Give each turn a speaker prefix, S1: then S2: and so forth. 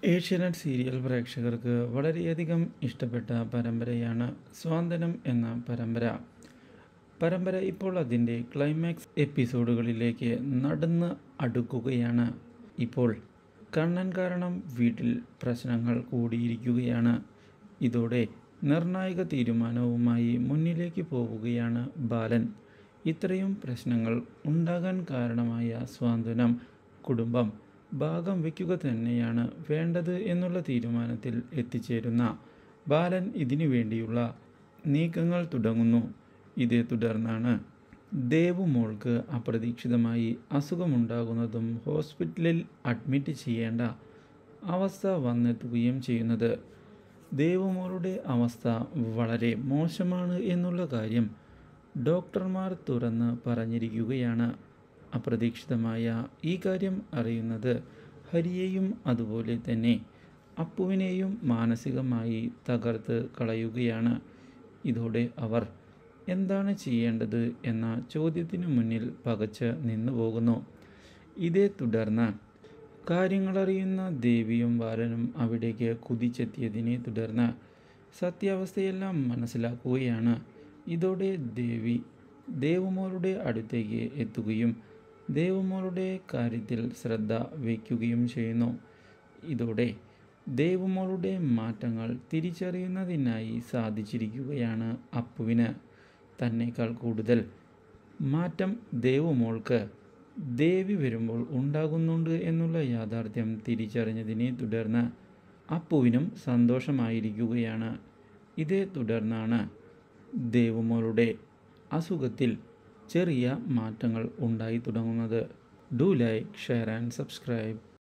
S1: Asianet serial പ്രേക്ഷകർക്ക് വളരെയധികം ഇഷ്ടപ്പെട്ട പരമ്പരയാണ് സ്വാന്തനം എന്ന പരമ്പര ഇപ്പോൾ അതിൻ്റെ ക്ലൈമാക്സ് എപ്പിസോഡുകളിലേക്ക് നടന്ന് അടുക്കുകയാണ്. ഇപ്പോൾ കണ്ണൻ കാരണം വീട്ടിൽ പ്രശ്നങ്ങൾ കൂടിയിരിക്കുകയാണ്. ഇതോടെ നിർണായക തീരുമാനവുമായി മുന്നിലേക്ക് പോവുകയാണ് ബാലൻ. ഇത്രയും പ്രശ്നങ്ങൾ ഉണ്ടാകാൻ കാരണമായ സ്വാന്തനം കുടുംബം ഭാഗം വയ്ക്കുക തന്നെയാണ് വേണ്ടത് എന്നുള്ള തീരുമാനത്തിൽ എത്തിച്ചേരുന്ന ബാലൻ ഇതിനു വേണ്ടിയുള്ള നീക്കങ്ങൾ തുടങ്ങുന്നു. ഇതേ തുടർന്നാണ് ദേവുമോൾക്ക് അപ്രതീക്ഷിതമായി അസുഖമുണ്ടാകുന്നതും ഹോസ്പിറ്റലിൽ അഡ്മിറ്റ് ചെയ്യേണ്ട അവസ്ഥ വന്നെത്തുകയും ചെയ്യുന്നത്. ദേവുമോളുടെ അവസ്ഥ വളരെ മോശമാണ് എന്നുള്ള കാര്യം ഡോക്ടർമാർ തുറന്ന് പറഞ്ഞിരിക്കുകയാണ്. അപ്രതീക്ഷിതമായ ഈ കാര്യം അറിയുന്നത് ഹരിയെയും അതുപോലെ തന്നെ അപ്പുവിനെയും മാനസികമായി തകർത്ത് കളയുകയാണ്. ഇതോടെ അവർ എന്താണ് ചെയ്യേണ്ടത് എന്ന ചോദ്യത്തിനു മുന്നിൽ പകച്ച് നിന്നു പോകുന്നു. ഇതേ തുടർന്ന് കാര്യങ്ങളറിയുന്ന ദേവിയും ബാലനും അവിടേക്ക് കുതിച്ചെത്തിയതിനെ തുടർന്ന് സത്യാവസ്ഥയെല്ലാം മനസ്സിലാക്കുകയാണ്. ഇതോടെ ദേവുമോളുടെ അടുത്തേക്ക് എത്തുകയും ദേവുമോളുടെ കാര്യത്തിൽ ശ്രദ്ധ വയ്ക്കുകയും ചെയ്യുന്നു. ഇതോടെ ദേവുമോളുടെ മാറ്റങ്ങൾ തിരിച്ചറിയുന്നതിനായി സാധിച്ചിരിക്കുകയാണ് അപ്പുവിന്. തന്നേക്കാൾ കൂടുതൽ മാറ്റം ദേവുമോൾക്ക് ദേവി വരുമ്പോൾ ഉണ്ടാകുന്നുണ്ട് എന്നുള്ള യാഥാർത്ഥ്യം തിരിച്ചറിഞ്ഞതിനെ തുടർന്ന് അപ്പുവിനും സന്തോഷമായിരിക്കുകയാണ്. ഇതേ തുടർന്നാണ് ദേവുമോളുടെ അസുഖത്തിൽ ചെറിയ മാറ്റങ്ങൾ ഉണ്ടായി തുടങ്ങുന്നത്. Do like, share and subscribe.